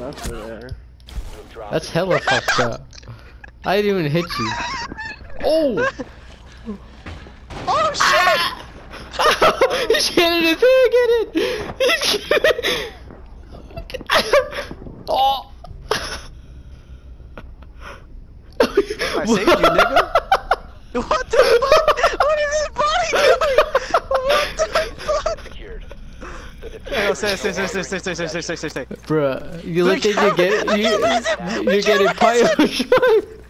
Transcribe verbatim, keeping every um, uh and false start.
That's there. That's hella fucked up. I didn't even hit you. Oh! Oh shit! He's getting his hair, get it! He's getting... Oh! I saved you, nigga. What the fuck? What is his body doing? What the fuck? Hey, no, stay, stay, stay, stay, stay, stay, stay, stay, stay, stay. Bruh, you look at you get you you're getting pyro shot.